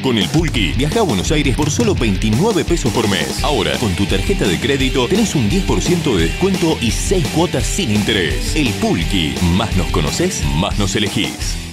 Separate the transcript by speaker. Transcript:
Speaker 1: Con el Pulqui, viaja a Buenos Aires por solo 29 pesos por mes. Ahora, con tu tarjeta de crédito, tenés un 10% de descuento y 6 cuotas sin interés. El Pulqui. Más nos conocés, más nos elegís.